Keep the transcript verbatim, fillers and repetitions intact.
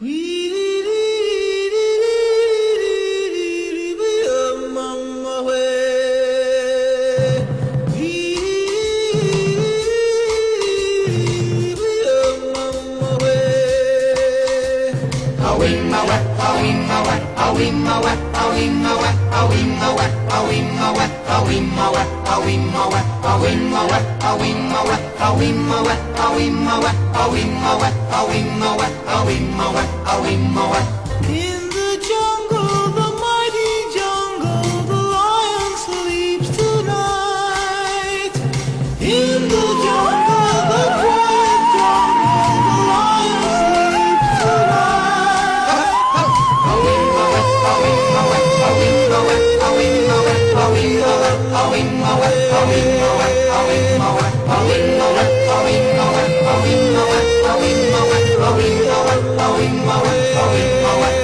In the jungle, the mighty jungle, the lion sleeps tonight. In the jungle, the quiet jungle, the lion sleeps tonight.